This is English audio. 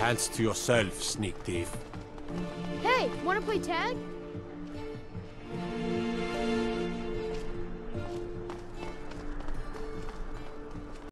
hands to yourself, sneak thief. Hey, wanna play tag?